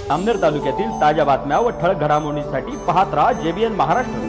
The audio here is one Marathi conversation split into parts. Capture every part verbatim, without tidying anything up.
जामनेर तालुक्यातील ताज्या बातम्या व ठळक घडामोडींसाठी पाहत राहा जेबीएन महाराष्ट्र।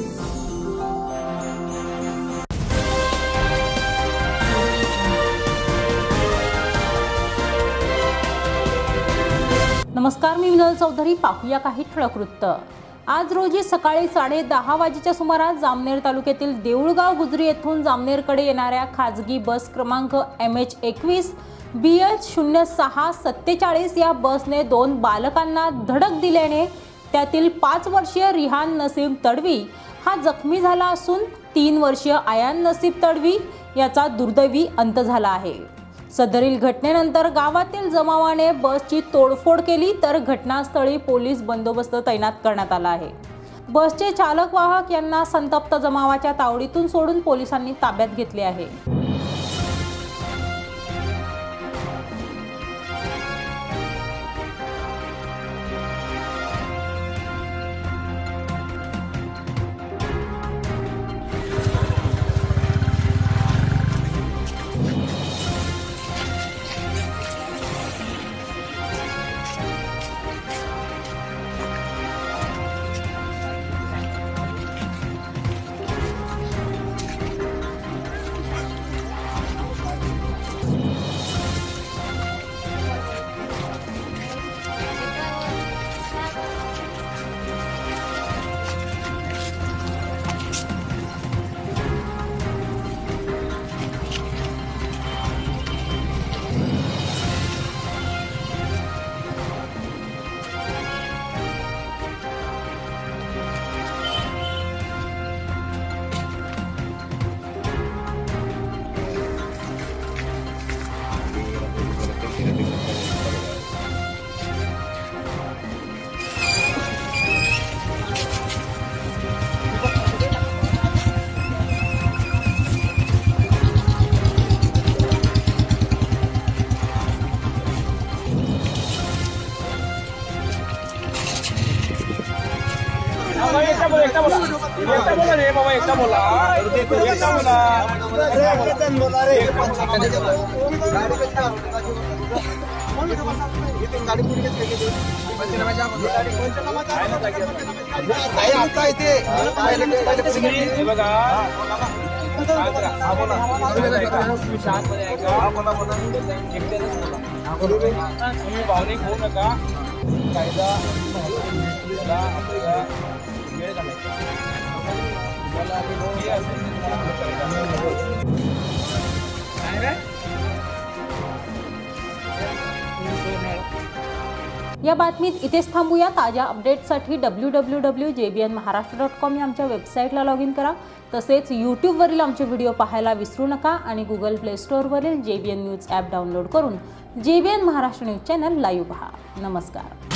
नमस्कार, मी विनोद चौधरी। पाहूया काही ठळक वृत्त। आज रोजी सकाळी साडे दहा वाजेच्या सुमारास जामनेर तालुक्यातील देऊळगाव गुजरी येथून जामनेरकडे येणाऱ्या खाजगी बस क्रमांक एम एच एकवीस बी एच शून्य सहा सत्तेचाळीस या बसने दोन बालकांना धडक दिल्याने त्यातील पाच वर्षीय रिहान नसीब तडवी हा जखमी झाला असून तीन वर्षीय आयान नसीब तडवी याचा दुर्दैवी अंत झाला आहे। सदरील घटनेनंतर गावातील जमावाने बसची तोडफोड केली तर घटनास्थळी पोलीस बंदोबस्त तैनात करण्यात आला आहे। बसचे चालक वाहक यांना संतप्त जमावाच्या तावडीतून सोडून पोलिसांनी ताब्यात घेतले आहे। एकटा बोला एकटा बोला एकटा बोला रे बाबा एकटा बोला एकटा बोला अरे एकजण बोला रे गाडी कशा इथे गाडी पुढे घेतली पंचनामाच्या गाडी पंचनामाच्या काय आता इथे हे बघा हा बोला तुम्ही शांतपणे ऐका हा बोला बोला एकट्यानेच बोला तुम्ही भावनिक होऊ नका कायदा त्याला आपल्याला वेळ घालायचा तुम्हाला आधी या बातमीत इथेच थांबूया। ताज्या अपडेट्ससाठी W W W dot J B N Maharashtra dot com या आमच्या वेबसाईटला लॉग इन करा। तसेच यूट्यूबवरील आमचे व्हिडिओ पाहायला विसरू नका आणि गुगल प्ले स्टोअरवरील J B N news app download करून J B N Maharashtra news channel live पहा। नमस्कार।